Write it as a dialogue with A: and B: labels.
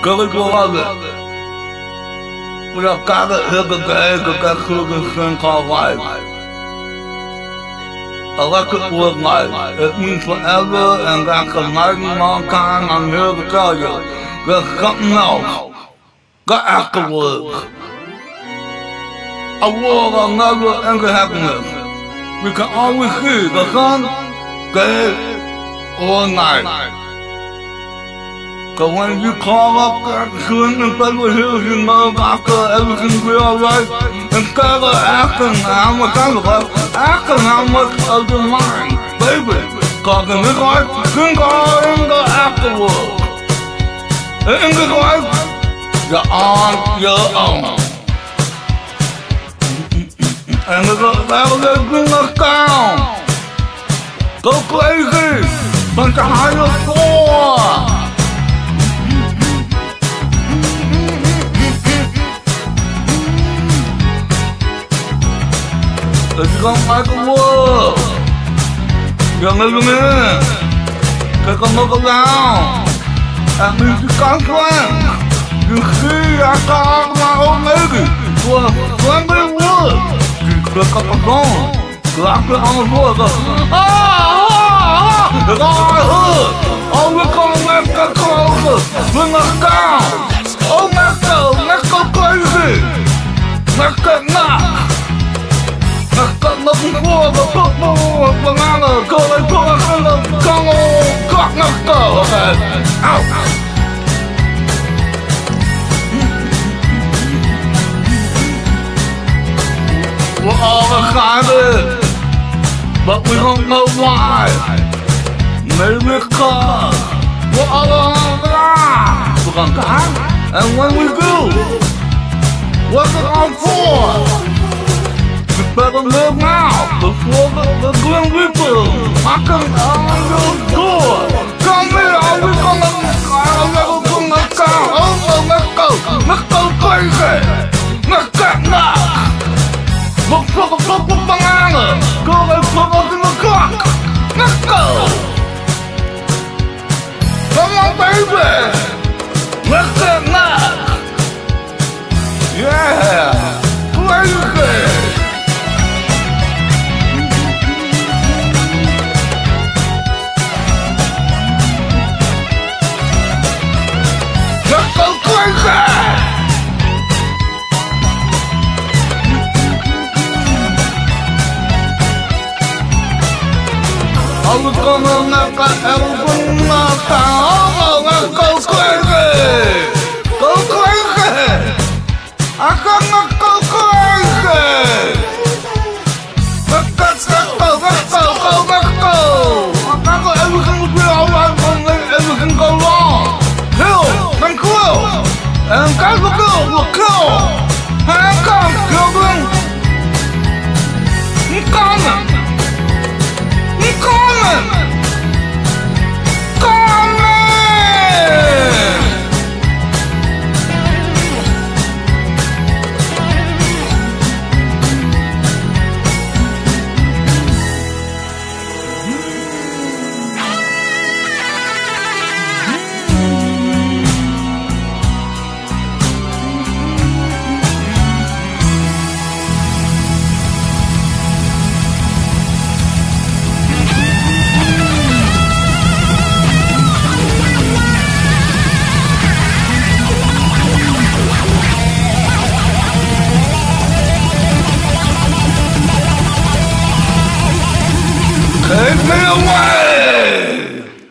A: Curriculum. We got got thing called life. Electric was life. It means forever, and that's a mighty long time. I'm here to tell you, there's something else. Got afterwards. A world of never ending happiness. We can always see the sun, day, or night. So when you call up that shooting in Beverly Hills, you know after everything's real alright. Instead of asking how much I'm left, asking how much of your mind, baby. Cause in this life, things are in the afterworld. In this life, you're on your own. And it's a battle that brings us down. Go crazy, bunch of higher score. If you don't like the world, you're living in. Take a look around. At least you got friends. You see, I got my old lady to a friendly wood. She pick up the phone, drop it on the floor, go, it's all right hood. Oh, we're gonna make it closer, bring us down. Oh, let's go crazy. Let's get knocked. Let's go looking for the football banana. Go and put us in the jungle. Let's go, okay. Out. We're all excited, but we don't know why. Maybe it's cause we're all alive. We're gonna die, and when we do, what's it on for? You better live now before the Grim Reaper knocking on your door. Tell me, are we gonna bring us down? Oh no, let's go crazy. Let's get knocked. Look for the purple banana. Go and put us in the clock. Let's go. Come on, baby. Let's get knocked. Yeah, crazy. Let's go crazy! I was gonna knock everything down. Oh, let's go crazy! Go crazy! I cannot go crazy! Let's go! I got everything will be alright when everything go wrong. And kill! And guys will kill! Handcuffs, children! I'm coming! I'm coming! Take me away!